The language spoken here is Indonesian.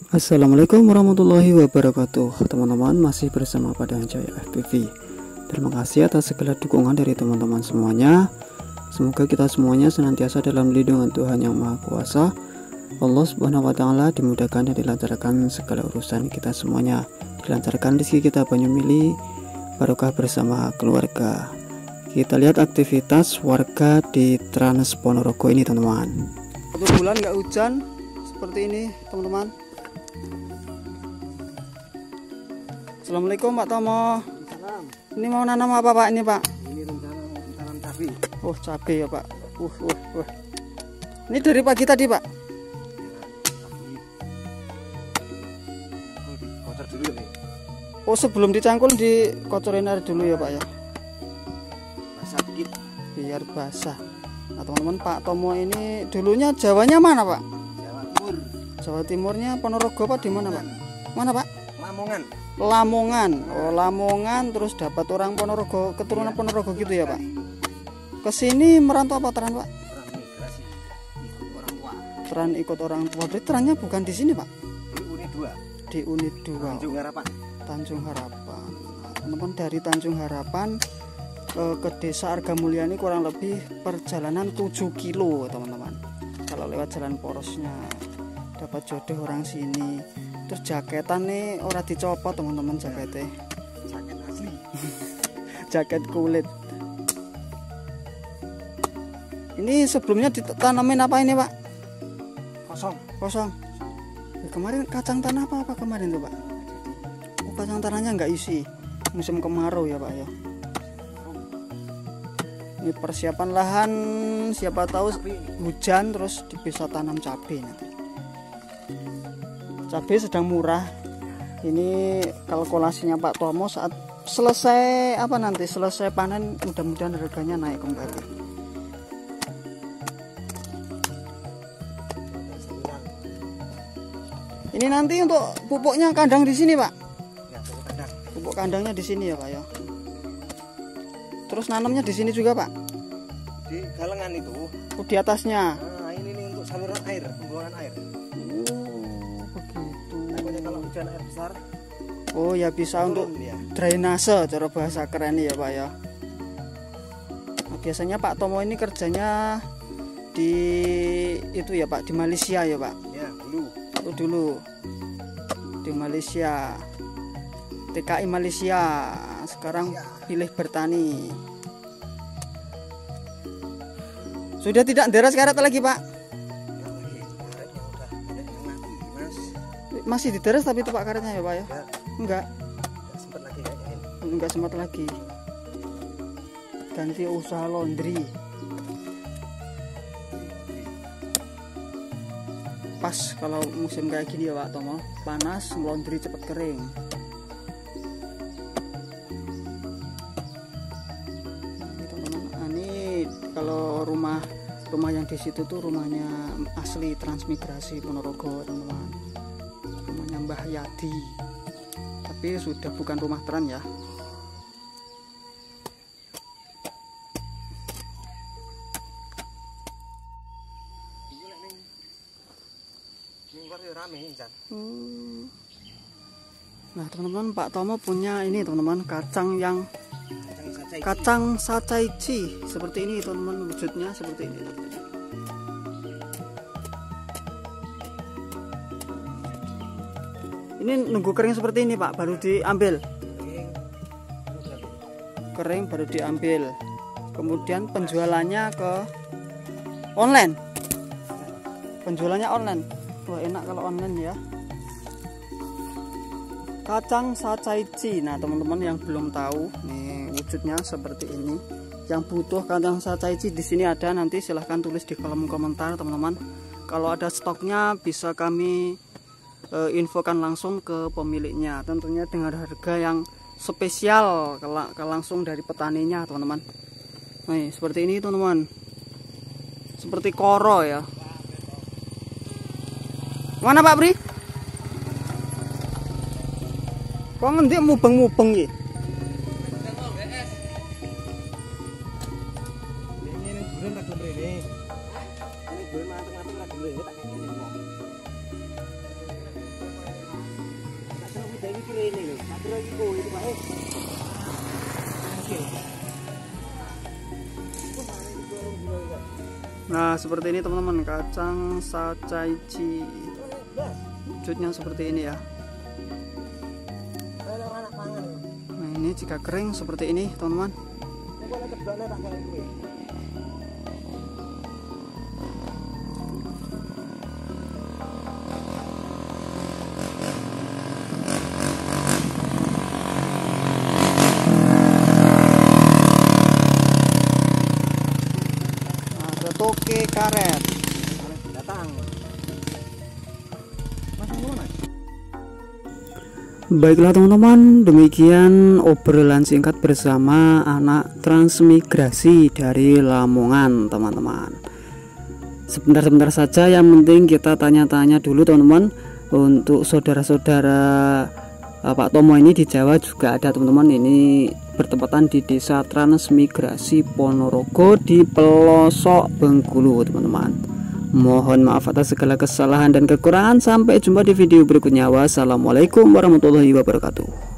Assalamualaikum warahmatullahi wabarakatuh. Teman-teman, masih bersama Padang Jaya FPV. Terima kasih atas segala dukungan dari teman-teman semuanya. Semoga kita semuanya senantiasa dalam lindungan Tuhan Yang Maha Kuasa. Allah Subhanahu wa Ta'ala dimudahkan dan dilancarkan segala urusan kita semuanya. Dilancarkan rezeki kita banyak milih, barokah bersama keluarga. Kita lihat aktivitas warga di Trans Ponorogo ini, teman-teman. 1 bulan nggak hujan seperti ini, teman-teman. Assalamualaikum Pak Tomo. Salam. Ini mau nanam apa Pak ini Pak? Ini rencana mau tanam cabai. Oh, cabai ya Pak. Ini dari pagi tadi Pak? Kotor dulu nih. Oh, sebelum dicangkul dikocorin air dulu ya Pak ya? Basah dikit. Biar basah. Nah teman-teman, Pak Tomo ini dulunya Jawanya mana Pak? Jawa Timur. Jawa Timurnya Ponorogo Pak, di mana Pak? Mana Pak? Lamongan. Lamongan. Oh, Lamongan, terus dapat orang Ponorogo, keturunan Ponorogo gitu ya Pak? Kesini merantau apa teran Pak? Orang migrasi. Ikut orang tua. Teran ikut orang tua. Berarti terannya bukan di sini Pak? Di Unit 2. Di unit 2. Tanjung Harapan. Tanjung Harapan. Nah, teman-teman, dari Tanjung Harapan ke Desa Arga Mulia ini kurang lebih perjalanan 7 kilo teman-teman. Kalau lewat jalan porosnya dapat jodoh orang sini. Terus jaketan nih ora dicopot teman-teman, jaketnya. Jaket asli. Jaket kulit. Ini sebelumnya ditanamin apa ini Pak? Kosong. Ya, kemarin kacang tanah apa kemarin tuh Pak? Oh, kacang tanahnya nggak isi. Musim kemarau ya Pak ya. Ini persiapan lahan, siapa tahu hujan terus bisa tanam cabai nanti. Cabai sedang murah. Ini kalkulasinya Pak Tomo saat selesai selesai panen, mudah-mudahan harganya naik kembali. Ini nanti untuk pupuknya kandang di sini Pak. Ya, pupuk kandang. Pupuk kandangnya di sini ya Pak ya. Terus nanamnya di sini juga Pak. Di galengan itu. Oh, di atasnya. Nah, ini nih untuk saluran air, pembuangan air. Oh, begitu. Takutnya kalau hujan air besar. Oh ya, bisa turun untuk dia. drainase, cara bahasa keren ya Pak ya. Nah, biasanya Pak Tomo ini kerjanya di itu ya Pak, di Malaysia ya Pak. Ya, Dulu di Malaysia, TKI Malaysia. Sekarang pilih bertani. Sudah tidak deras karet lagi Pak? Karetnya udah banyak yang mati, Mas. Masih dideres tapi itu Pak karetnya ya Pak ya? Ya, Enggak sempat lagi kayaknya ini. Enggak sempat lagi. Ganti usaha laundry. Pas kalau musim kayak gini ya Pak Tomo, panas, laundry cepet kering. Ini teman-teman, ini kalau rumah yang di situ tuh rumahnya asli transmigrasi Ponorogo teman-teman. Rumahnya Mbah Yadi. Tapi sudah bukan rumah teran ya. Nah teman-teman, Pak Tomo punya ini teman-teman, kacang sataici seperti ini teman-teman, wujudnya seperti ini. Ini nunggu kering seperti ini Pak, baru diambil. Kering baru diambil. Kemudian penjualannya ke online. Penjualannya online. Wah, enak kalau online ya. Kacang sataici. Nah teman-teman yang belum tahu, nih wujudnya seperti ini. Yang butuh kacang sataici di sini ada, nanti silahkan tulis di kolom komentar teman-teman. Kalau ada stoknya bisa kami infokan langsung ke pemiliknya, tentunya dengan harga yang spesial langsung dari petaninya teman-teman. Nih seperti ini teman-teman, seperti koro ya. Mana Pak Bri? Kok ngendi mubeng-mubeng iki? Ini bulan tak gelem rene. Ini bulan mateng-mateng tak gelem tak kene. ini loh. Tak kira iki kowe itu Pak. Nah, seperti ini teman-teman, kacang sacaici. Wujudnya seperti ini ya. Nah, ini jika kering seperti ini teman-teman. Toke karet Datang. Baiklah teman-teman, demikian obrolan singkat bersama anak transmigrasi dari Lamongan teman-teman. Sebentar-sebentar saja, yang penting kita tanya-tanya dulu teman-teman. Untuk saudara-saudara Pak Tomo ini di Jawa juga ada teman-teman. Ini bertepatan di desa Transmigrasi Ponorogo di pelosok Bengkulu teman-teman. Mohon maaf atas segala kesalahan dan kekurangan. Sampai jumpa di video berikutnya. Wassalamualaikum warahmatullahi wabarakatuh.